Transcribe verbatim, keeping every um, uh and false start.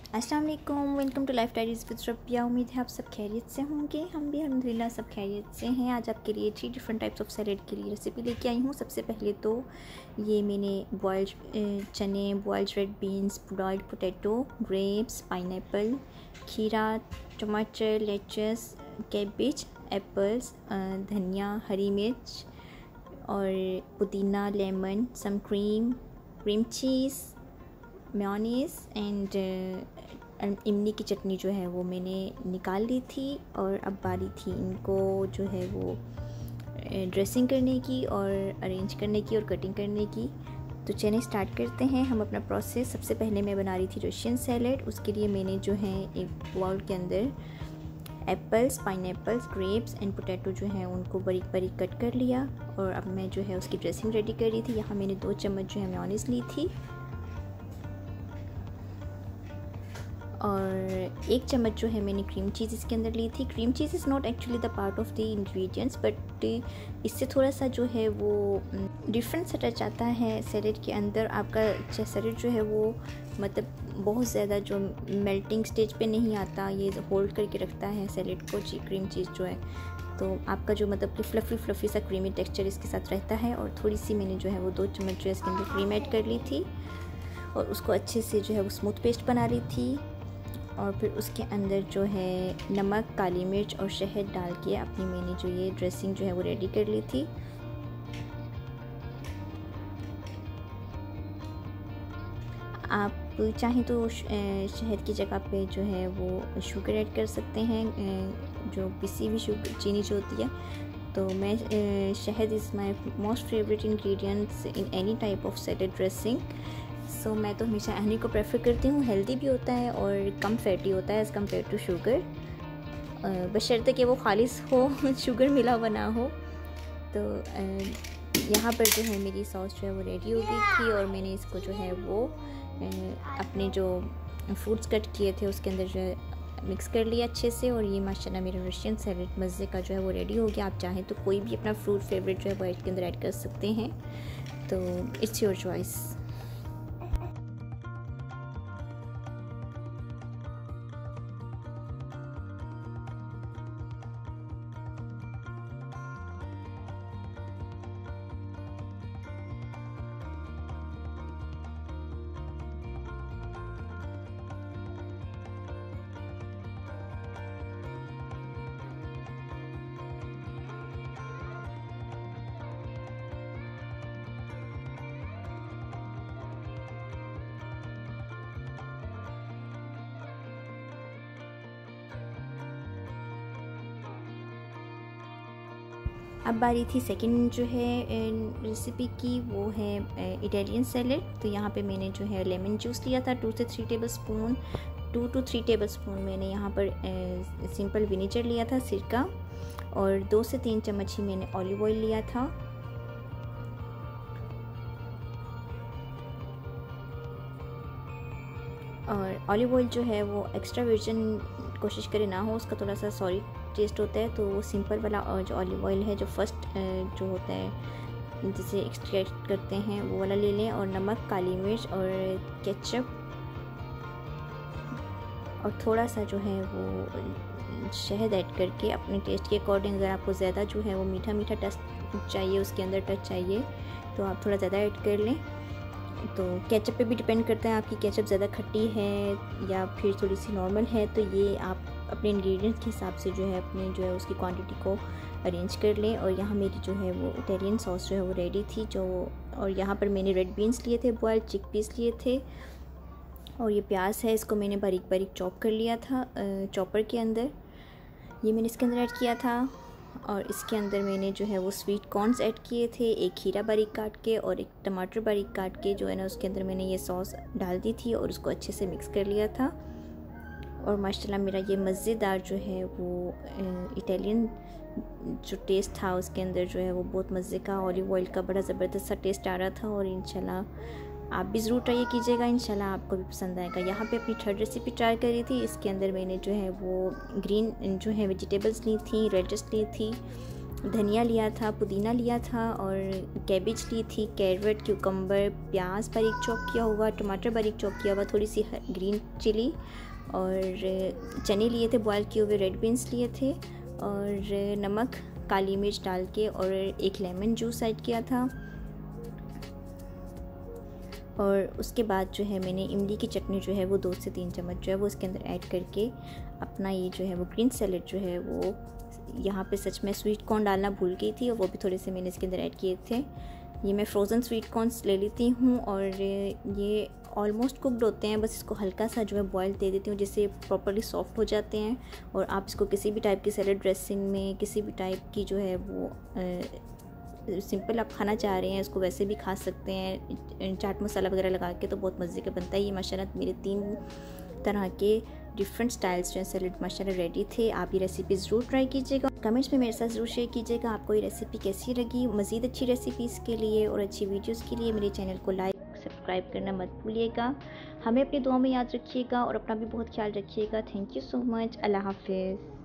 अस्सलाम वालेकुम, welcome to life diaries with Rabia. उम्मीद है आप सब खैरियत से होंगे। हम भी अल्हम्दुलिल्लाह सब खैरियत से हैं। आज आपके लिए three different types of salad के लिए रेसिपी लेके आई हूँ। सबसे पहले तो ये मैंने बॉइल्ड चने, boiled red beans, boiled potato, grapes, pineapple, खीरा, टमाटर, लेचस, कैबेज, एप्पल्स, धनिया, हरी मिर्च और पुदीना, lemon, some cream, cream cheese, mayonnaise and इमली की चटनी जो है वो मैंने निकाल ली थी और अब बारी थी इनको जो है वो ड्रेसिंग करने की और अरेंज करने की और कटिंग करने की। तो चलिए स्टार्ट करते हैं हम अपना प्रोसेस। सबसे पहले मैं बना रही थी रशियन सैलेड। उसके लिए मैंने जो है एक बाउल के अंदर apples, pineapples, grapes and potato जो है उनको बारीक बारीक कट कर लिया और अब मैं जो है उसकी ड्रेसिंग रेडी कर रही थी। यहाँ मैंने दो चम्मच जो है मेयोनीज़ ली थी और एक चम्मच जो है मैंने क्रीम चीज़ इसके अंदर ली थी। Cream cheese is not actually the part of the ingredients, but इससे थोड़ा सा जो है वो डिफरेंट सा टच आता है सैलेड के अंदर। आपका सैलेड जो है वो मतलब बहुत ज़्यादा जो मेल्टिंग स्टेज पे नहीं आता, ये होल्ड करके रखता है सैलेड को जी क्रीम चीज़ जो है। तो आपका जो मतलब कि फ्लफ़ी फ्लफ़ी सा क्रीमी टेक्सचर इसके साथ रहता है। और थोड़ी सी मैंने जो है वो दो चम्मच जो है इसके अंदर क्रीम ऐड कर ली थी और उसको अच्छे से जो है वो स्मूथ पेस्ट बना रही थी। और फिर उसके अंदर जो है नमक, काली मिर्च और शहद डाल के अपनी मैंने जो ये ड्रेसिंग जो है वो रेडी कर ली थी। आप चाहें तो शहद की जगह पे जो है वो शुगर ऐड कर सकते हैं, जो पिसी हुई शुगर चीनी जो होती है। तो मैं शहद is my most favourite ingredients in any type of salad dressing. So so, मैं तो हमेशा हनी को प्रेफर करती हूँ। हेल्दी भी होता है और कम फैटी होता है एज़ कम्पेयर टू शुगर, बशर्ते कि वो खालिस हो, शुगर मिला हुआ ना हो। तो यहाँ पर जो है मेरी सॉस जो है वो रेडी हो गई थी और मैंने इसको जो है वो अपने जो फ्रूट्स कट किए थे उसके अंदर जो है मिक्स कर लिया अच्छे से। और ये माशाल्लाह मेरा रशियन सैलेड मज़े का जो है वो रेडी हो गया। आप चाहें तो कोई भी अपना फ्रूट फेवरेट जो है वो इसके अंदर ऐड कर सकते हैं, तो इट्स योर चॉइस। अब बारी थी सेकंड जो है रेसिपी की, वो है इटालियन सैलेड। तो यहाँ पे मैंने जो है लेमन जूस लिया था, टू से three tablespoon two two three tablespoon मैंने यहाँ पर सिंपल विनेगर लिया था, सिरका, और दो से तीन चम्मच ही मैंने ऑलिव ऑयल लिया था। और ऑलिव ऑयल जो है वो एक्स्ट्रा वर्जिन कोशिश करें ना हो, उसका थोड़ा सा सॉरी टेस्ट होता है। तो वो सिंपल वाला और जो ऑलिव ऑयल है जो फर्स्ट जो होता है जिसे एक्सट्रैक्ट करते हैं वो वाला ले लें। और नमक, काली मिर्च और केचप और थोड़ा सा जो है वो शहद ऐड करके अपने टेस्ट के अकॉर्डिंग, अगर आपको ज़्यादा जो है वो मीठा मीठा टेस्ट चाहिए, उसके अंदर टच चाहिए, तो आप थोड़ा ज़्यादा ऐड कर लें। तो केचप पे भी डिपेंड करता है आपकी केचप ज़्यादा खट्टी है या फिर थोड़ी सी नॉर्मल है। तो ये आप अपने इंग्रेडिएंट्स के हिसाब से जो है अपने जो है उसकी क्वांटिटी को अरेंज कर लें। और यहाँ मेरी जो है वो इटालियन सॉस जो है वो रेडी थी जो। और यहाँ पर मैंने रेड बीन्स लिए थे, बॉइल्ड चिक पीस लिए थे, और ये प्याज है इसको मैंने बारीक बारीक चॉप कर लिया था चॉपर के अंदर, ये मैंने इसके अंदर ऐड किया था। और इसके अंदर मैंने जो है वो स्वीट कॉर्न्स ऐड किए थे, एक खीरा बारीक काट के और एक टमाटर बारीक काट के जो है ना उसके अंदर मैंने ये सॉस डाल दी थी और उसको अच्छे से मिक्स कर लिया था। और माशाल्लाह मेरा ये मज़ेदार जो है वो इटालियन जो टेस्ट था उसके अंदर जो है वो बहुत मज़े का, ऑलिव ऑयल का बड़ा ज़बरदस्त सा टेस्ट आ रहा था। और इंशाल्लाह आप भी ज़रूर ट्राई कीजिएगा, इंशाल्लाह आपको भी पसंद आएगा। यहाँ पे अपनी थर्ड रेसिपी ट्राई करी थी। इसके अंदर मैंने जो है वो ग्रीन जो है वेजिटेबल्स ली थी, रेडिश ली थी धनिया लिया था, पुदीना लिया था और कैबेज ली थी, कैरेट, क्यूकम्बर, प्याज बारीक चॉप किया हुआ, टमाटर बारीक चॉप किया हुआ, थोड़ी सी ग्रीन चिली और चने लिए थे बॉयल किए हुए, रेड बीन्स लिए थे और नमक, काली मिर्च डाल के और एक लेमन जूस ऐड किया था। और उसके बाद जो है मैंने इमली की चटनी जो है वो दो से तीन चम्मच जो है वो इसके अंदर ऐड करके अपना ये जो है वो ग्रीन सैलेड जो है वो, यहाँ पे सच में स्वीट कॉर्न डालना भूल गई थी और वो भी थोड़े से मैंने इसके अंदर ऐड किए थे। ये मैं फ्रोज़न स्वीट कॉर्न्स ले लेती हूँ और ये ऑलमोस्ट कुकड होते हैं, बस इसको हल्का सा जो है बॉयल दे देती हूँ जिससे प्रॉपर्ली सॉफ्ट हो जाते हैं। और आप इसको किसी भी टाइप की सैलेड ड्रेसिंग में, किसी भी टाइप की जो है वो सिंपल आप खाना चाह रहे हैं इसको वैसे भी खा सकते हैं, चाट मसाला वगैरह लगा के, तो बहुत मज़े का बनता है। ये माशाल्लाह मेरे तीन तरह के डिफरेंट स्टाइल्स जो है सैलेड माशाल्लाह रेडी थे। आप ये रेसिपी ज़रूर ट्राई कीजिएगा, कमेंट्स में मेरे साथ ज़रूर शेयर कीजिएगा आपको ये रेसिपी कैसी लगी। मज़ीद अच्छी रेसिपीज़ के लिए और अच्छी वीडियोज़ के लिए मेरे चैनल को लाइक सब्सक्राइब करना मत भूलिएगा। हमें अपनी दुआ में याद रखिएगा और अपना भी बहुत ख्याल रखिएगा। Thank you so much. अल्लाह हाफिज़।